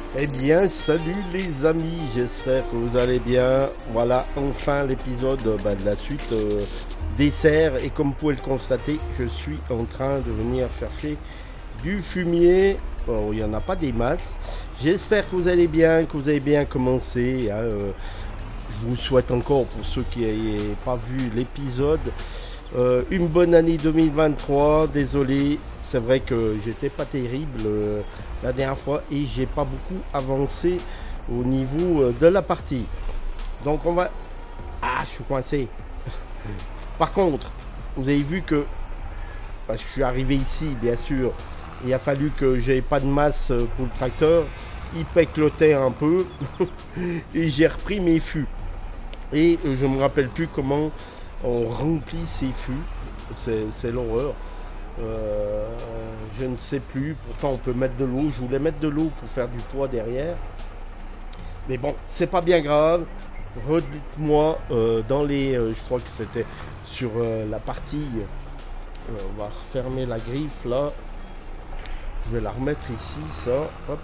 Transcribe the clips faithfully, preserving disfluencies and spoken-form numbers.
Eh bien, salut les amis, j'espère que vous allez bien. Voilà, enfin l'épisode bah, de la suite euh, dessert. Et comme vous pouvez le constater, je suis en train de venir chercher du fumier. Oh, il n'y en a pas des masses. J'espère que vous allez bien, que vous avez bien commencé. Hein, euh, je vous souhaite encore, pour ceux qui n'avaient pas vu l'épisode, euh, une bonne année deux mille vingt-trois. Désolé. C'est vrai que j'étais pas terrible euh, la dernière fois et j'ai pas beaucoup avancé au niveau euh, de la partie. Donc on va... Ah, je suis coincé. Par contre, vous avez vu que bah, je suis arrivé ici, bien sûr. Il a fallu que j'aie pas de masse pour le tracteur. Il péclotait un peu et j'ai repris mes fûts. Et euh, je me rappelle plus comment on remplit ces fûts. C'est l'horreur. Euh, je ne sais plus, pourtant on peut mettre de l'eau, je voulais mettre de l'eau pour faire du poids derrière, mais bon, c'est pas bien grave. Redites-moi euh, dans les, euh, je crois que c'était sur euh, la partie, euh, on va refermer la griffe là, je vais la remettre ici, ça, hop,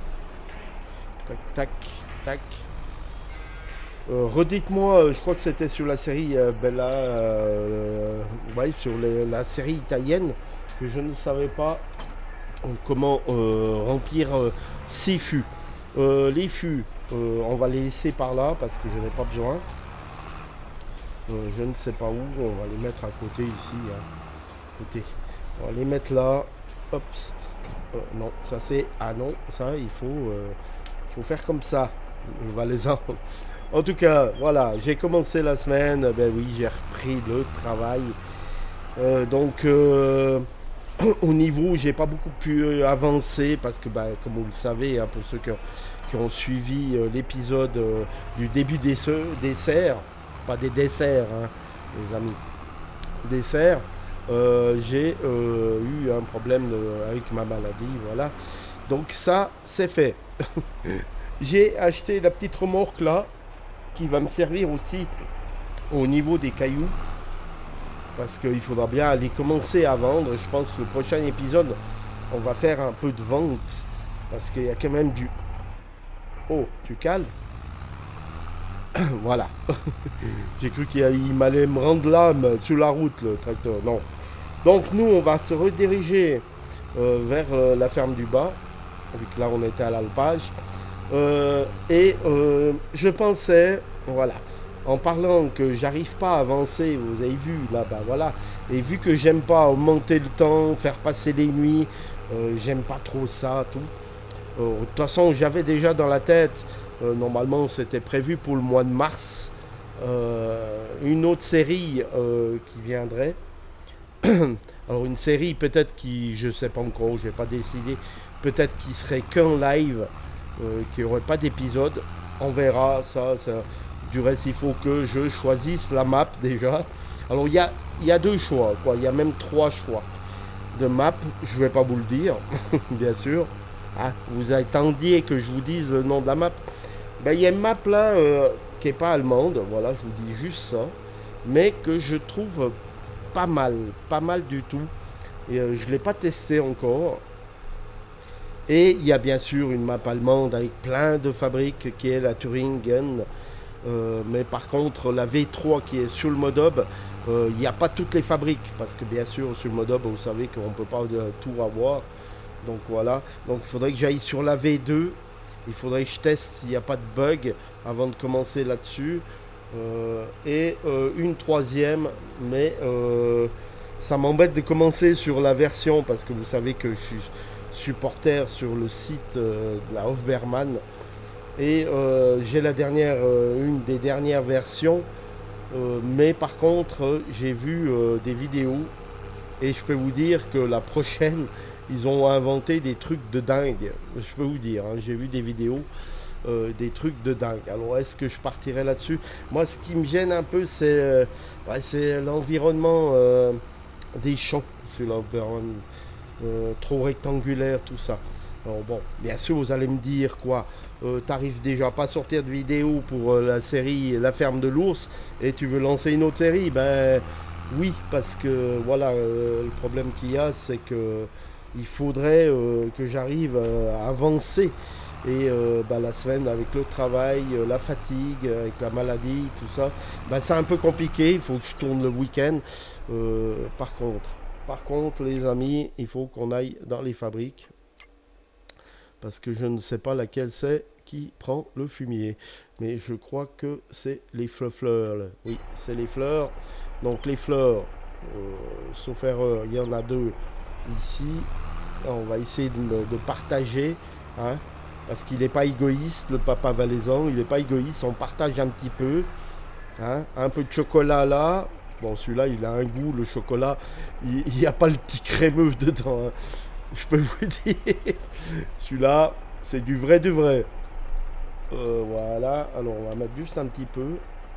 tac, tac, tac. Euh, Redites-moi, euh, je crois que c'était sur la série euh, Bella, euh, ouais, sur les, la série italienne, que je ne savais pas euh, comment euh, remplir euh, ces fûts. Euh, les fûts, euh, on va les laisser par là parce que je n'ai pas besoin. Euh, je ne sais pas où, on va les mettre à côté ici. Hein. Côté. On va les mettre là. Hop. Euh, non, ça c'est... Ah non, ça il faut, euh, faut faire comme ça. On va les en... En tout cas, voilà, j'ai commencé la semaine, ben oui, j'ai repris le travail. Euh, donc, euh, au niveau, j'ai pas beaucoup pu avancer parce que, ben, comme vous le savez, hein, pour ceux qui ont, qui ont suivi euh, l'épisode euh, du début des desserts, pas des desserts, hein, les amis, desserts, euh, j'ai euh, eu un problème de, avec ma maladie, voilà. Donc ça, c'est fait. J'ai acheté la petite remorque là, qui va me servir aussi au niveau des cailloux parce qu'il faudra bien aller commencer à vendre. Je pense que le prochain épisode on va faire un peu de vente parce qu'il y a quand même du... Oh, tu cales. Voilà. J'ai cru qu'il m'allait me rendre l'âme sur la route, le tracteur. Non. Donc nous on va se rediriger euh, vers euh, la ferme du bas, vu que là on était à l'alpage. Euh, et euh, je pensais, voilà, en parlant que j'arrive pas à avancer, vous avez vu là, bah voilà, et vu que j'aime pas augmenter le temps, faire passer les nuits, euh, j'aime pas trop ça, tout. Euh, de toute façon, j'avais déjà dans la tête, euh, normalement c'était prévu pour le mois de mars, euh, une autre série euh, qui viendrait. Alors une série peut-être qui, je sais pas encore, j'ai pas décidé, peut-être qui serait qu'un live. Euh, qu'il n'y aurait pas d'épisode, on verra ça, ça. Du reste il faut que je choisisse la map déjà. Alors il y a, y a deux choix, quoi. Il y a même trois choix de map, je vais pas vous le dire bien sûr, ah, vous attendiez que je vous dise le nom de la map. Ben, il y a une map là euh, qui est pas allemande, voilà, je vous dis juste ça, mais que je trouve pas mal, pas mal du tout, et euh, je l'ai pas testé encore. Et il y a bien sûr une map allemande avec plein de fabriques qui est la Thuringen. Euh, mais par contre, la V trois qui est sur le Modob, euh, il n'y a pas toutes les fabriques. Parce que bien sûr, sur le Modob, vous savez qu'on ne peut pas tout avoir. Donc voilà. Donc il faudrait que j'aille sur la V deux. Il faudrait que je teste s'il n'y a pas de bug avant de commencer là-dessus. Euh, et euh, une troisième. Mais euh, ça m'embête de commencer sur la version parce que vous savez que je suis supporter sur le site euh, de la Hofbermann et euh, j'ai la dernière euh, une des dernières versions euh, mais par contre euh, j'ai vu euh, des vidéos et je peux vous dire que la prochaine ils ont inventé des trucs de dingue, je peux vous dire, hein, j'ai vu des vidéos euh, des trucs de dingue. Alors est-ce que je partirai là-dessus? Moi ce qui me gêne un peu c'est euh, ouais, c'est l'environnement euh, des champs sur la Hofbermann. Euh, trop rectangulaire, tout ça. Alors bon, bien sûr, vous allez me dire quoi, euh, t'arrives déjà pas à sortir de vidéo pour euh, la série La Ferme de l'Ours et tu veux lancer une autre série? Ben oui, parce que voilà, euh, le problème qu'il y a, c'est que il faudrait euh, que j'arrive euh, à avancer Et euh, bah, la semaine avec le travail, euh, la fatigue, avec la maladie, tout ça, bah, c'est un peu compliqué. Il faut que je tourne le week-end. Euh, par contre, par contre, les amis, il faut qu'on aille dans les fabriques. Parce que je ne sais pas laquelle c'est qui prend le fumier. Mais je crois que c'est les fleurs. Là. Oui, c'est les fleurs. Donc les fleurs, euh, sauf erreur, il y en a deux ici. On va essayer de, de partager. Hein. Parce qu'il n'est pas égoïste, le papa valaisan, il n'est pas égoïste, on partage un petit peu. Hein, un peu de chocolat là. Bon, celui-là, il a un goût, le chocolat. Il n'y a pas le petit crémeux dedans. Hein. Je peux vous dire. Celui-là, c'est du vrai, du vrai. Euh, voilà. Alors, on va mettre juste un petit peu.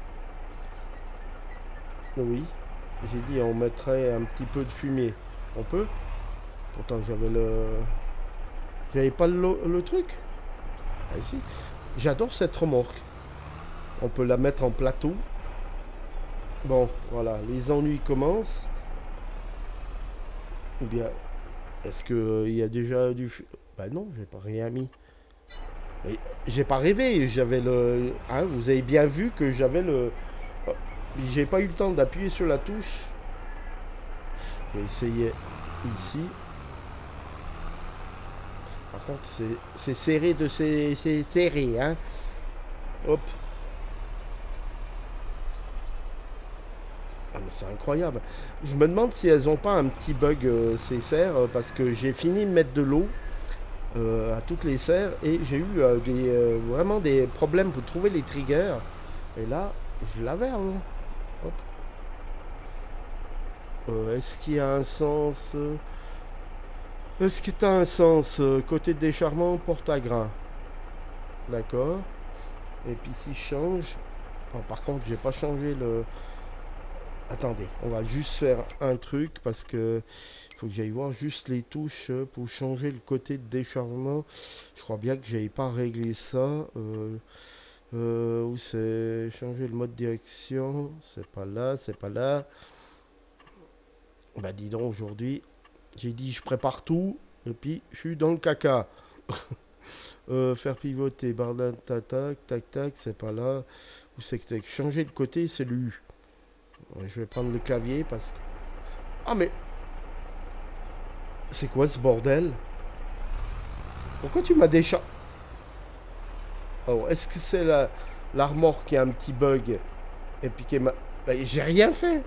Oui. J'ai dit, on mettrait un petit peu de fumier. On peut? Pourtant, j'avais le... J'avais pas le, le truc. Ah, ici. J'adore cette remorque. On peut la mettre en plateau. Bon, voilà. Les ennuis commencent. Ou bien, est-ce qu'il euh, y a déjà du... Bah non, j'ai pas rien mis. Mais j'ai pas rêvé. J'avais le... Hein, vous avez bien vu que j'avais le... Oh, j'ai pas eu le temps d'appuyer sur la touche. Je vais essayer ici. Par contre, c'est serré de c'est serré, hein. Hop. Ah, mais c'est incroyable. Je me demande si elles n'ont pas un petit bug, euh, ces serres, euh, parce que j'ai fini de mettre de l'eau euh, à toutes les serres et j'ai eu euh, des, euh, vraiment des problèmes pour trouver les triggers. Et là, je l'avais. Hein. Hop. Euh, Est-ce qu'il y a un sens euh... Est-ce que tu as un sens euh, côté déchargement, porte à grain? D'accord. Et puis si je change... Oh, par contre, j'ai pas changé le... Attendez, on va juste faire un truc parce que il faut que j'aille voir juste les touches pour changer le côté de déchargement. Je crois bien que j'avais pas réglé ça. Euh, euh, où c'est changer le mode direction? C'est pas là, c'est pas là. Bah dis donc, aujourd'hui... J'ai dit je prépare tout et puis je suis dans le caca. euh, faire pivoter, barre tac tac tac tac, c'est pas là. Où c'est que c'est changer de côté, c'est le U. Je vais prendre le clavier parce que... Ah mais... C'est quoi ce bordel? Pourquoi tu m'as déjà... Oh, est-ce que c'est la, la remorque qui a un petit bug? Et puis qui m'a... Ben, j'ai rien fait.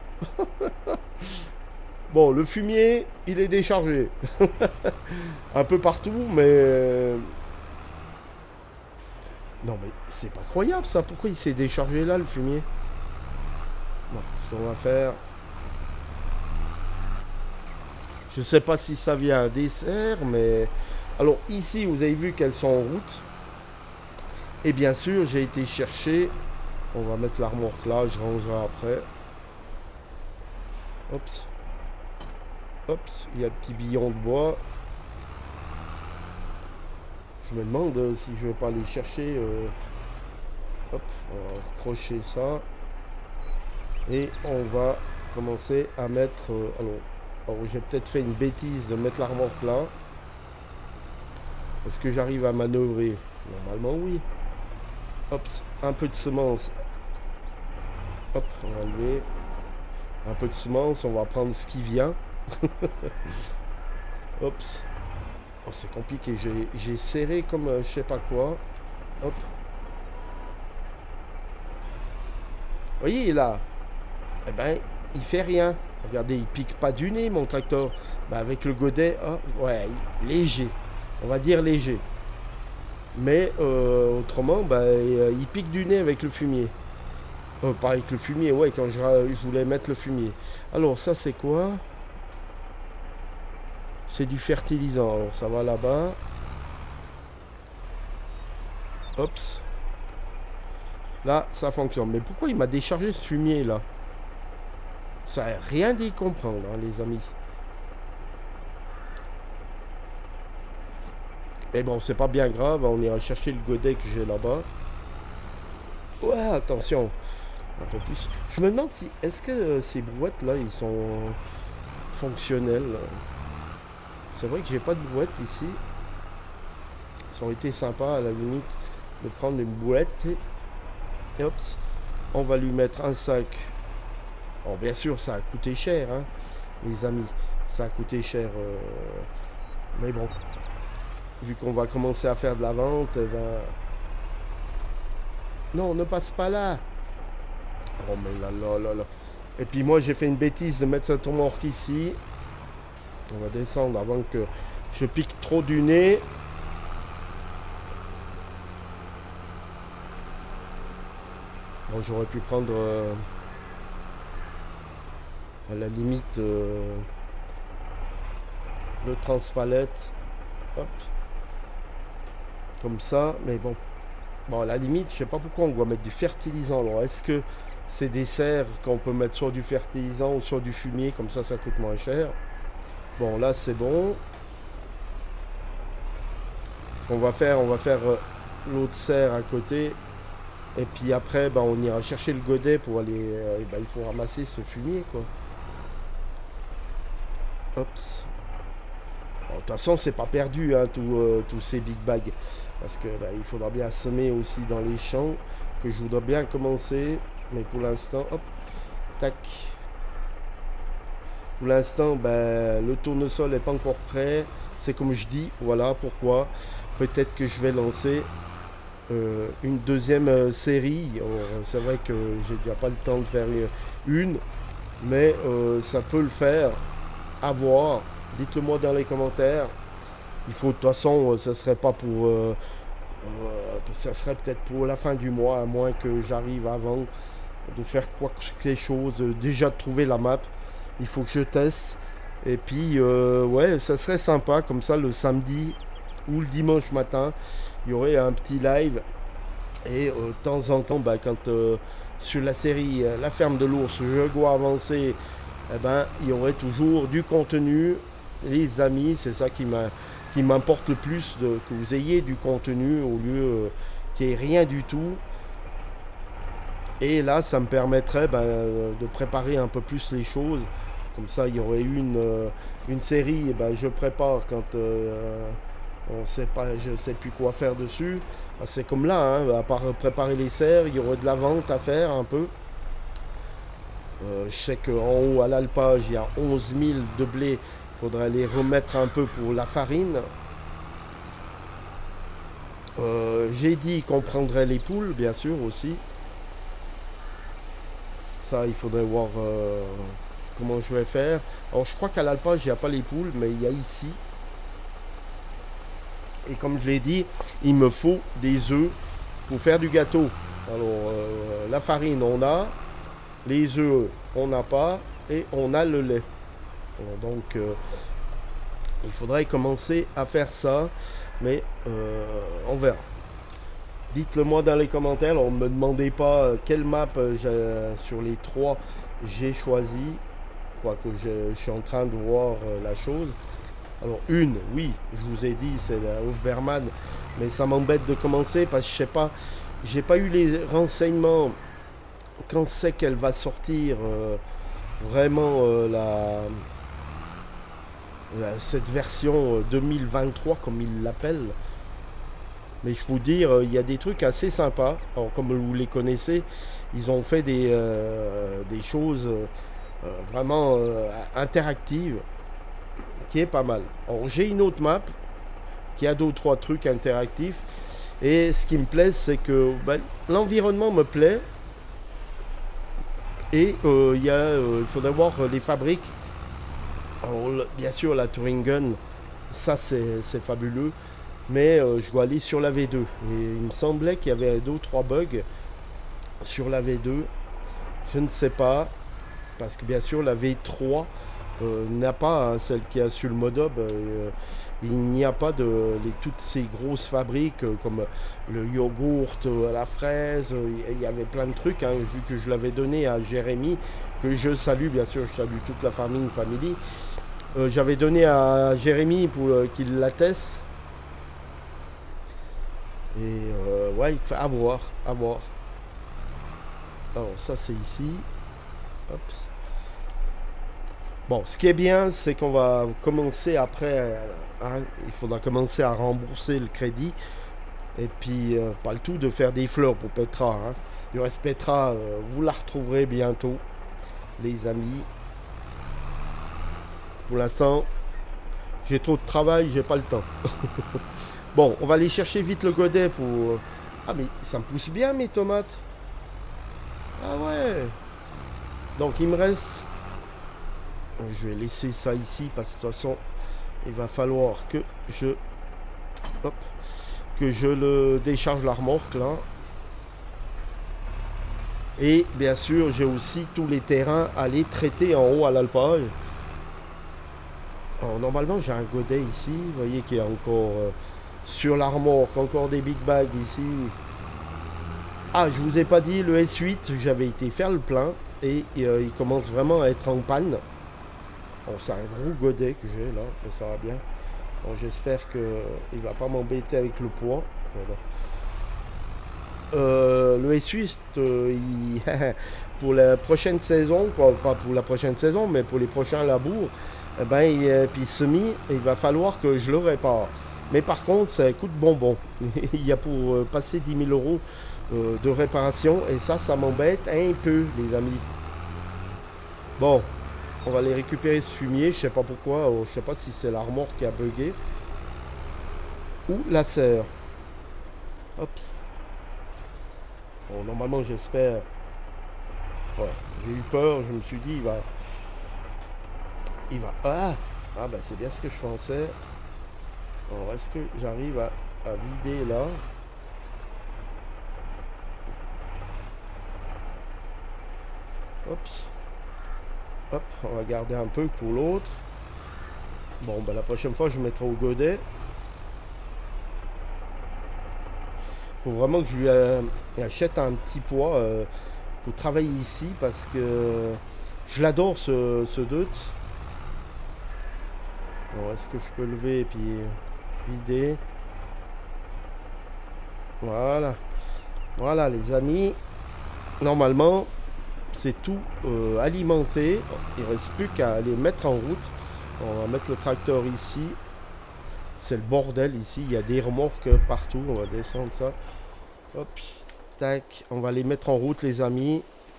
Bon, le fumier, il est déchargé. Un peu partout, mais... Non, mais c'est pas croyable, ça. Pourquoi il s'est déchargé là, le fumier? Bon, ce qu'on va faire... Je sais pas si ça vient des serres, mais... Alors, ici, vous avez vu qu'elles sont en route. Et bien sûr, j'ai été chercher... On va mettre la remorque là, je rangerai après. Oups. Oups, il y a le petit billon de bois. Je me demande euh, si je vais pas aller chercher. Euh... Hop, on va accrocher ça. Et on va commencer à mettre... Euh... Alors, alors j'ai peut-être fait une bêtise de mettre la remorque là. Est-ce que j'arrive à manœuvrer? Normalement, oui. Hop, un peu de semence. Hop, on va lever. Un peu de semence, on va prendre ce qui vient. Oups. Oh, c'est compliqué. J'ai serré comme euh, je sais pas quoi. Hop. Vous voyez là. Eh ben, il fait rien. Regardez, il pique pas du nez mon tracteur. Ben, avec le godet, oh, ouais, léger. On va dire léger. Mais euh, autrement, ben, il pique du nez avec le fumier. Euh, pas avec le fumier, ouais, quand je, je voulais mettre le fumier. Alors, ça, c'est quoi? C'est du fertilisant. Alors, ça va là-bas. Oups. Là, ça fonctionne. Mais pourquoi il m'a déchargé ce fumier, là? Ça n'a rien d'y comprendre, hein, les amis. Mais bon, c'est pas bien grave. On ira chercher le godet que j'ai là-bas. Ouais, attention. Un peu plus. Je me demande si... Est-ce que euh, ces brouettes-là, ils sont fonctionnels? C'est vrai que j'ai pas de brouette ici. Ça aurait été sympa à la limite de prendre une boulette et, et hop, on va lui mettre un sac. Bon, bien sûr, ça a coûté cher, hein, les amis. Ça a coûté cher. Euh, mais bon, vu qu'on va commencer à faire de la vente, eh ben... Non, ne passe pas là. Oh, mais là, là, là, là. Et puis moi, j'ai fait une bêtise de mettre cette remorque ici. On va descendre avant que je pique trop du nez. Bon, j'aurais pu prendre... Euh, à la limite... Euh, le transpalette, hop, comme ça, mais bon, bon à la limite, je sais pas pourquoi on doit mettre du fertilisant. Alors, est-ce que c'est des serres qu'on peut mettre sur du fertilisant ou sur du fumier, comme ça, ça coûte moins cher. Bon, là, c'est bon. Ce qu'on va faire, on va faire euh, l'autre serre à côté, et puis après, ben, on ira chercher le godet pour aller, euh, ben, il faut ramasser ce fumier, quoi. Hop. De toute façon, c'est pas perdu, hein, tous euh, tous ces big bags. Parce que bah, il faudra bien semer aussi dans les champs. Que je voudrais bien commencer. Mais pour l'instant, hop, tac. Pour l'instant, bah, le tournesol n'est pas encore prêt. C'est comme je dis, voilà pourquoi. Peut-être que je vais lancer euh, une deuxième euh, série. C'est vrai que j'ai déjà pas le temps de faire une. une mais euh, ça peut le faire. À voir. Dites-le moi dans les commentaires. Il faut, de toute façon, ce serait pas pour... Euh, euh, ça serait peut-être pour la fin du mois, à moins que j'arrive avant de faire quoi quelque chose. Déjà de trouver la map. Il faut que je teste. Et puis, euh, ouais, ça serait sympa. Comme ça, le samedi ou le dimanche matin, il y aurait un petit live. Et euh, de temps en temps, bah, quand euh, sur la série euh, La ferme de l'ours, je dois avancer, eh ben, il y aurait toujours du contenu. Les amis, c'est ça qui m'importe le plus, de, que vous ayez du contenu au lieu euh, qu'il n'y ait rien du tout. Et là, ça me permettrait ben, de préparer un peu plus les choses. Comme ça, il y aurait une, euh, une série, et ben, je prépare quand euh, on sait pas, je ne sais plus quoi faire dessus. Ben, c'est comme là, hein, à part préparer les serres, il y aurait de la vente à faire un peu. Euh, je sais qu'en haut à l'alpage, il y a onze mille de blé. Il faudrait les remettre un peu pour la farine. Euh, J'ai dit qu'on prendrait les poules, bien sûr, aussi. Ça, il faudrait voir euh, comment je vais faire. Alors, je crois qu'à l'alpage, il n'y a pas les poules, mais il y a ici. Et comme je l'ai dit, il me faut des œufs pour faire du gâteau. Alors, euh, la farine, on a. Les œufs, on n'a pas. Et on a le lait. Donc, euh, il faudrait commencer à faire ça, mais euh, on verra. Dites-le moi dans les commentaires. Alors, ne me demandez pas quelle map euh, sur les trois j'ai choisi. Quoique je, je suis en train de voir euh, la chose. Alors, une, oui, je vous ai dit, c'est la Hofberman, mais ça m'embête de commencer parce que je sais pas, j'ai pas eu les renseignements quand c'est qu'elle va sortir euh, vraiment euh, la. Cette version deux mille vingt-trois comme ils l'appellent. Mais je vous dire, il y a des trucs assez sympas. Alors comme vous les connaissez, ils ont fait des, euh, des choses euh, vraiment euh, interactives qui est pas mal. Alors j'ai une autre map qui a deux ou trois trucs interactifs. Et ce qui me plaît, c'est que ben, l'environnement me plaît. Et euh, il euh, il faudrait voir les fabriques. Alors, bien sûr, la Thuringen, ça c'est fabuleux, mais euh, je dois aller sur la V deux. Et il me semblait qu'il y avait deux ou trois bugs sur la V deux. Je ne sais pas, parce que bien sûr, la V trois euh, n'a pas, hein, celle qui a sur le Modob, euh, il n'y a pas de les, toutes ces grosses fabriques euh, comme le yogourt à la fraise. Euh, il y avait plein de trucs, hein, vu que je l'avais donné à Jérémy, que je salue, bien sûr, je salue toute la famille, famille. Euh, J'avais donné à Jérémy pour euh, qu'il la teste. Et euh, ouais, il faut avoir, avoir. Alors ça c'est ici. Hop. Bon, ce qui est bien, c'est qu'on va commencer après Hein, il faudra commencer à rembourser le crédit. Et puis, euh, pas le tout de faire des fleurs pour Petra. Hein. Du reste, Petra, euh, vous la retrouverez bientôt, les amis. Pour l'instant, j'ai trop de travail, j'ai pas le temps. Bon, on va aller chercher vite le godet pour... Ah, mais ça me pousse bien, mes tomates. Ah ouais. Donc, il me reste... Je vais laisser ça ici, parce que de toute façon, il va falloir que je... Hop. Que je le décharge la remorque, là. Et, bien sûr, j'ai aussi tous les terrains à aller traiter en haut à l'alpaille. Alors, normalement, j'ai un godet ici. Vous voyez qu'il y a encore... Euh, sur la remorque, encore des big bags ici. Ah, je vous ai pas dit, le S huit, j'avais été faire le plein. Et euh, il commence vraiment à être en panne. Bon, c'est un gros godet que j'ai là, mais ça va bien. Bon, j'espère qu'il ne va pas m'embêter avec le poids. Voilà. Euh, le S huit, euh, il... pour la prochaine saison, quoi, pas pour la prochaine saison, mais pour les prochains labours, eh ben, il, puis semi, il va falloir que je le répare. Mais par contre, ça coûte bonbon. Il y a pour euh, passer dix mille euros euh, de réparation, et ça, ça m'embête un peu, les amis. Bon, on va aller récupérer ce fumier, je sais pas pourquoi, euh, je sais pas si c'est la remorque qui a bugué. Ou la serre. Hop. Bon, normalement, j'espère. Ouais, j'ai eu peur, je me suis dit, il va. Il va. Ah Ah, bah, c'est bien ce que je pensais. Alors, est-ce que j'arrive à, à vider là? Oups. Hop, on va garder un peu pour l'autre. Bon, bah, la prochaine fois, je mettrai au godet. Faut vraiment que je lui euh, achète un petit poids euh, pour travailler ici parce que je l'adore ce, ce Deutz. Bon, est-ce que je peux lever et puis vider? Voilà. Voilà, les amis. Normalement, c'est tout euh, alimenté. Il ne reste plus qu'à les mettre en route. On va mettre le tracteur ici. C'est le bordel ici. Il y a des remorques partout. On va descendre ça. Hop. Tac. On va les mettre en route, les amis.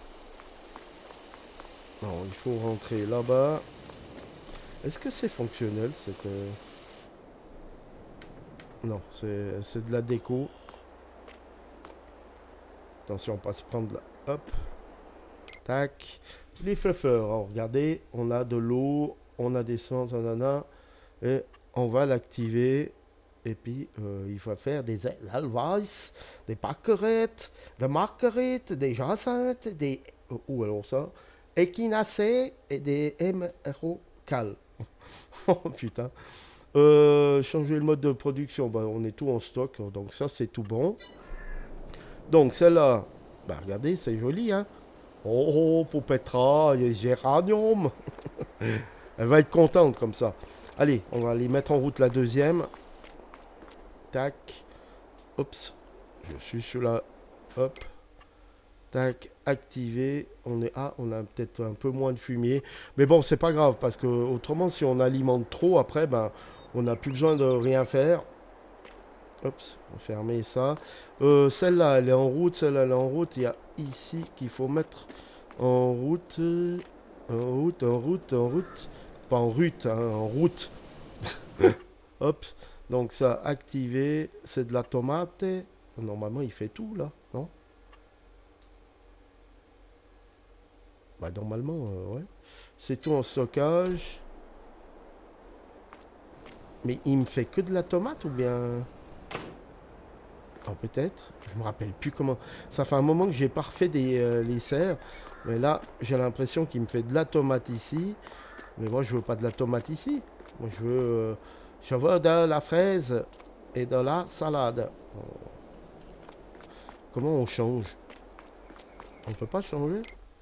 Non, il faut rentrer là-bas. Est-ce que c'est fonctionnel cette... Euh... Non, c'est de la déco. Attention, on va se prendre là. Hop. Tac. Les fluffers. Alors, regardez, on a de l'eau, on a des sens, nanana. Et on va l'activer. Et puis, euh, il va faire des alvages, des pâquerettes, des marguerites, des jacinthes, des... Où alors ça? Échinacées et des émeraucales. Oh putain. Euh, changer le mode de production. Bah, on est tout en stock. Donc ça, c'est tout bon. Donc celle-là, bah regardez, c'est joli, hein. Oh, oh, pour Petra, il y a géranium. Elle va être contente comme ça. Allez, on va aller mettre en route la deuxième. Tac. Oups. Je suis sur la... Hop. Tac. Activé. On est... Ah, on a peut-être un peu moins de fumier. Mais bon, c'est pas grave. Parce que autrement, si on alimente trop, après, ben, on n'a plus besoin de rien faire. Oups. On va fermer ça. Euh, celle-là, elle est en route. Celle-là, elle est en route. Il y a ici qu'il faut mettre en route. En route, en route, en route. Pas en route, hein, en route. Hop. Donc ça, activé, c'est de la tomate. Normalement, il fait tout, là, non? Bah, normalement, euh, ouais. C'est tout en stockage. Mais il me fait que de la tomate ou bien... Oh, peut-être. Je me rappelle plus comment... Ça fait un moment que j'ai pas refait des, euh, les serres. Mais là, j'ai l'impression qu'il me fait de la tomate ici. Mais moi, je veux pas de la tomate ici. Moi, je veux... Euh, je veux de la fraise et de la salade. Comment on change? On peut pas changer?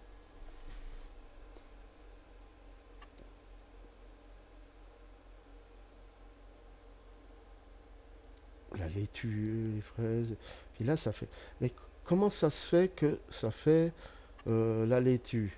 La laitue, les fraises. Puis là, ça fait... Mais comment ça se fait que ça fait euh, la laitue? Ah, ben ça fonctionne. Normalement. Activé.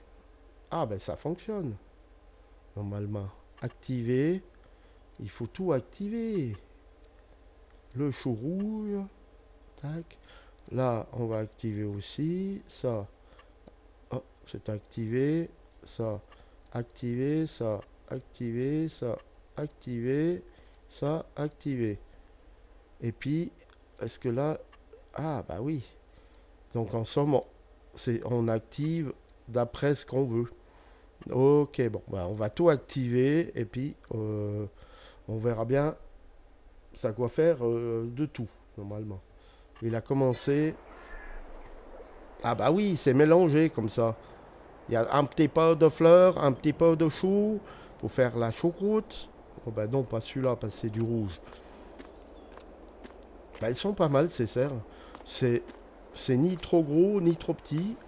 Il faut tout activer. Le chou rouge. Tac. Là, on va activer aussi. Ça. Oh, c'est activé. Ça. Activé. Ça. Activé. Ça. Activé. Ça. Activé. Et puis, est-ce que là... Ah, bah oui. Donc, en somme, on, on active d'après ce qu'on veut. Ok, bon, bah, on va tout activer. Et puis, euh, on verra bien. Ça doit faire euh, de tout, normalement. Il a commencé... Ah bah oui, c'est mélangé comme ça. Il y a un petit peu de fleurs, un petit peu de chou pour faire la choucroute. Oh bah non, pas celui-là, parce que c'est du rouge. Bah, ils sont pas mal, ces serres. C'est c'est ni trop gros, ni trop petit.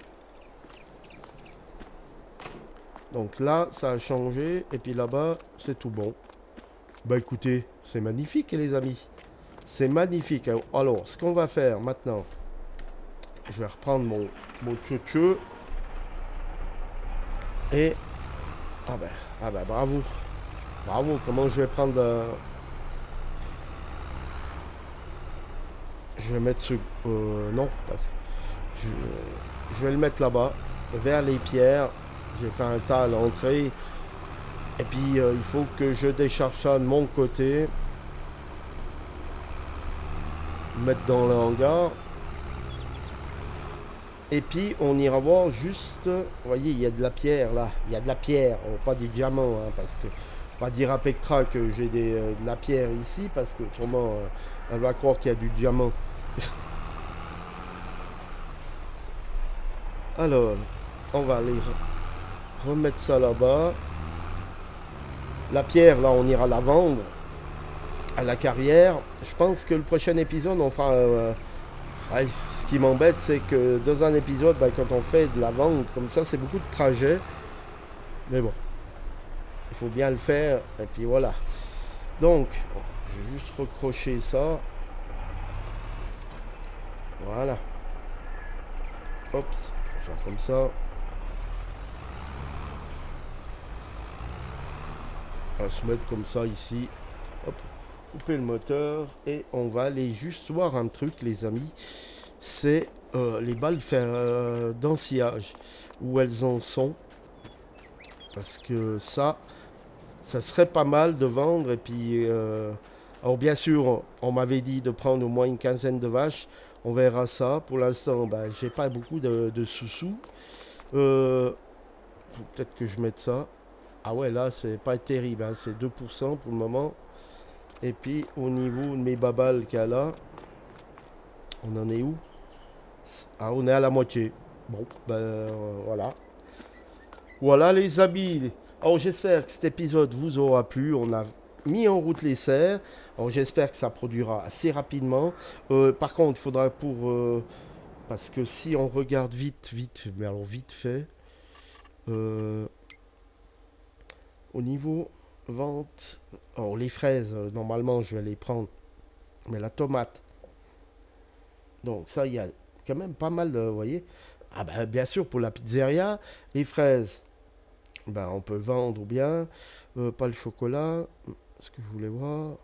Donc là, ça a changé. Et puis là-bas, c'est tout bon. Bah écoutez, c'est magnifique, les amis. C'est magnifique. Alors, ce qu'on va faire maintenant... Je vais reprendre mon, mon tchou-tchou. Et... Ah ben, ah ben, bravo. Bravo, comment je vais prendre... Euh... Je vais mettre ce... Euh, non, parce que... Je, je vais le mettre là-bas, vers les pierres. J'ai fait un tas à l'entrée. Et puis, euh, il faut que je décharge ça de mon côté. Mettre dans le hangar. Et puis on ira voir juste, vous voyez, il y a de la pierre là, il y a de la pierre, oh, pas du diamant, hein, parce que, on va dire à Pectra que j'ai euh, de la pierre ici, parce que autrement, euh, elle va croire qu'il y a du diamant. Alors, on va aller re remettre ça là-bas. La pierre, là, on ira la vendre à la carrière. Je pense que le prochain épisode, on fera... Euh, Ouais, ce qui m'embête, c'est que dans un épisode, bah, quand on fait de la vente comme ça, c'est beaucoup de trajets. Mais bon, il faut bien le faire. Et puis voilà. Donc, je vais juste recrocher ça. Voilà. Oups, on va faire comme ça. On va se mettre comme ça ici. Hop. Couper le moteur et on va aller juste voir un truc, les amis, c'est euh, les balles faire euh, d'ensillage, où elles en sont, parce que ça ça serait pas mal de vendre. Et puis euh, alors bien sûr on m'avait dit de prendre au moins une quinzaine de vaches, on verra ça. Pour l'instant ben, j'ai pas beaucoup de, de sous-sous. euh, faut peut-être que je mette ça. Ah ouais, là c'est pas terrible, hein, c'est deux pour cent pour le moment. Et puis au niveau de mes babales qu'il y a là, on en est où? Ah, on est à la moitié. Bon, ben euh, voilà. Voilà les amis. Alors j'espère que cet épisode vous aura plu. On a mis en route les serres. Alors j'espère que ça produira assez rapidement. Euh, par contre, il faudra pour... Euh, parce que si on regarde vite, vite, mais alors vite fait, euh, au niveau... Vente. Alors les fraises, euh, normalement je vais les prendre. Mais la tomate. Donc ça, il y a quand même pas mal de... Vous voyez. Ah ben bien sûr pour la pizzeria. Les fraises. Ben on peut vendre ou bien. Euh, pas le chocolat. Ce que je voulais voir.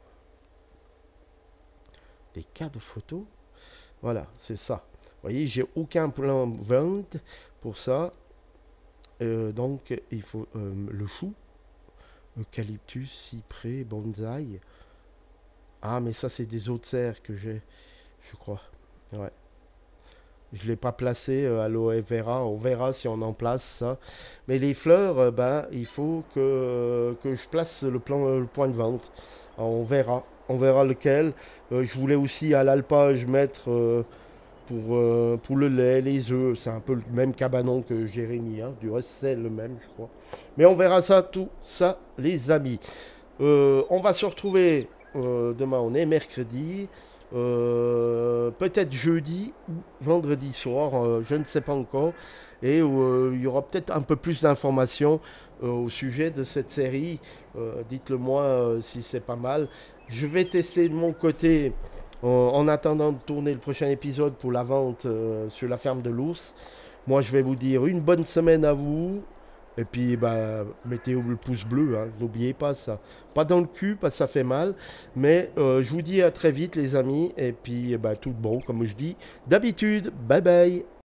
Des cas de photos. Voilà, c'est ça. Vous voyez, j'ai aucun plan de vente pour ça. Euh, donc il faut euh, le chou. Eucalyptus, cyprès, bonsaï. Ah, mais ça, c'est des autres serres que j'ai, je crois. Ouais. Je ne l'ai pas placé euh, à l'aloe vera. On verra si on en place ça. Mais les fleurs, euh, ben, il faut que, que je place le, plan, le point de vente. Alors, on verra. On verra lequel. Euh, je voulais aussi à l'alpage mettre... Euh, Pour, euh, pour le lait, les œufs, c'est un peu le même cabanon que Jérémy, hein. Du reste c'est le même je crois. Mais on verra ça, tout ça les amis. Euh, on va se retrouver euh, demain, on est mercredi, euh, peut-être jeudi ou vendredi soir, euh, je ne sais pas encore. Et euh, il y aura peut-être un peu plus d'informations euh, au sujet de cette série. Euh, dites-le moi euh, si c'est pas mal. Je vais tester de mon côté... En attendant de tourner le prochain épisode pour la vente euh, sur la ferme de l'ours. Moi, je vais vous dire une bonne semaine à vous. Et puis, bah, mettez le pouce bleu, hein, n'oubliez pas ça. Pas dans le cul, parce que ça fait mal. Mais euh, je vous dis à très vite, les amis. Et puis, bah, tout bon, comme je dis d'habitude. Bye bye.